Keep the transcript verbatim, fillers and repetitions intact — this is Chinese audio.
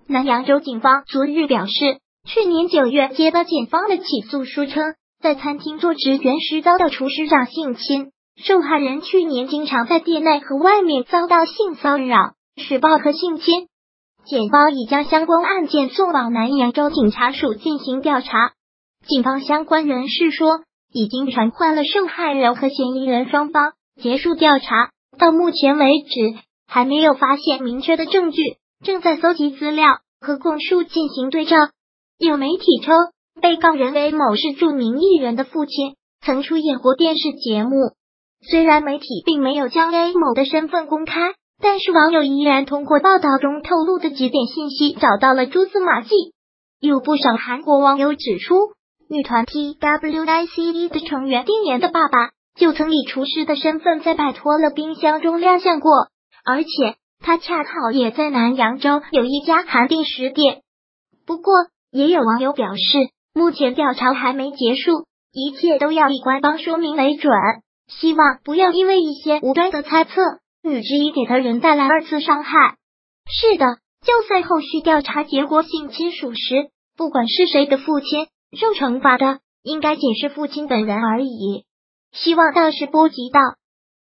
南扬州警方昨日表示，去年九月接到检方的起诉书称，在餐厅做职员时遭到厨师长性侵，受害人去年经常在店内和外面遭到性骚扰、施暴和性侵。检方已将相关案件送往南扬州警察署进行调查。警方相关人士说，已经传唤了受害人和嫌疑人双方，结束调查。到目前为止，还没有发现明确的证据，正在搜集资料和供述进行对照。有媒体称，被告人为某是著名艺人的父亲，曾出演过电视节目。虽然媒体并没有将 A 某的身份公开，但是网友依然通过报道中透露的几点信息找到了蛛丝马迹。有不少韩国网友指出，女团 T W I C E 的成员丁妍的爸爸就曾以厨师的身份在摆脱了冰箱中亮相过，而且他恰好也在南扬州有一家韩定食店。不过，也有网友表示，目前调查还没结束，一切都要以官方说明为准，希望不要因为一些无端的猜测，女之一给他人带来二次伤害。是的，就算后续调查结果性亲属实，不管是谁的父亲，受惩罚的应该仅是父亲本人而已。希望到时波及到